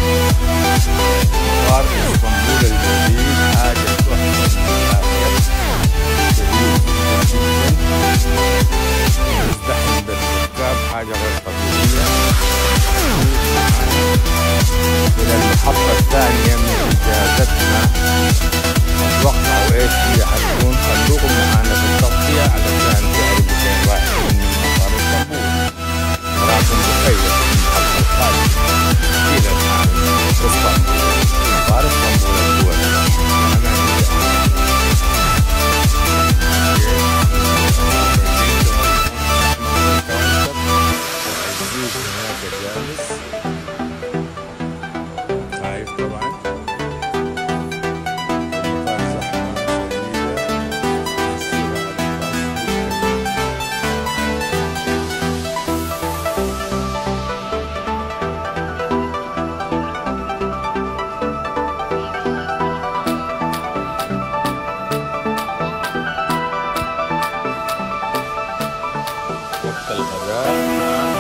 مطار اسطنبول الجديد حاجة تحفة مزدحم بالركاب، حاجة غير طبيعية. إلى المحطة الثانية من إجازتنا، أتوقع وإيش هي حتكون. خلوكم معانا في التغطية علشان تعرفوا فين رايحين من مطار اسطنبول. نراكم بخير في المحطة القادمة إلى اسطنبول، مطار اسطنبول الدولي. شايف طبعا المطار زحمة شديدة. وقت الغداء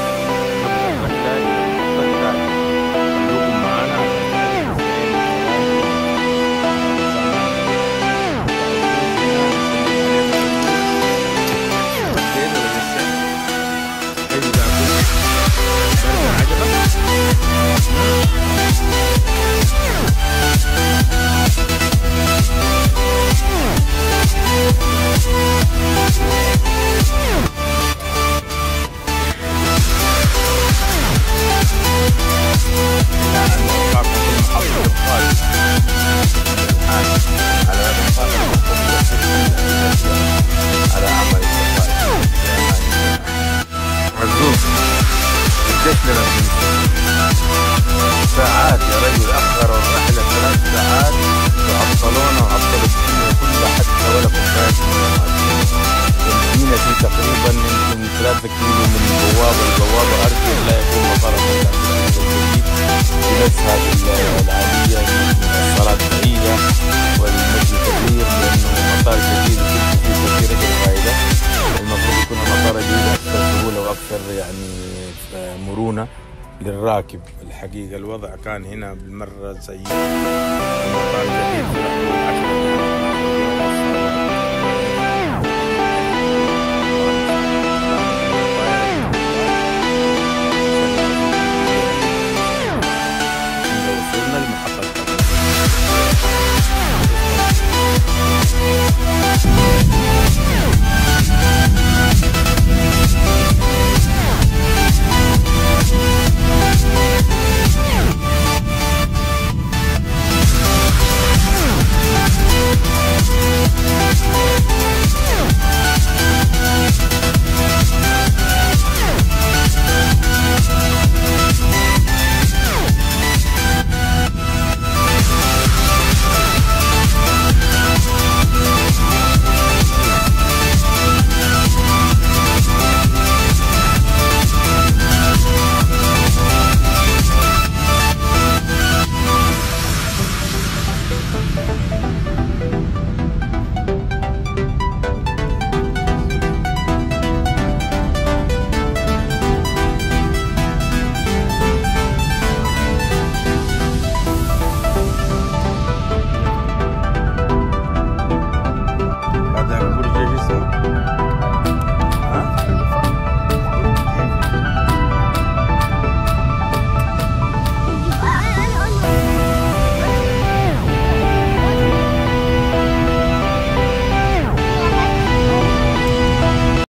عزوز قديش لنا ساعات يا رجل؟ أخروا الرحلة 3 ساعات وعطلونا وعطلوا الدنيا كلها حتى ولا كوباية المدينة دي تقريبا يمكن 3 كيلو من البوابة للبوابة. أرجو لا يكون مطار الجديد بنفس هذه العالية من الصلاة بعيدة والمجد كبير، لأنه مطار جديد وكل كثير فائدة. المفروض يكون مطار جديد أكثر سهولة وأكثر يعني مرونة للراكب. الحقيقة الوضع كان هنا بالمرة سيء. المطار الجديد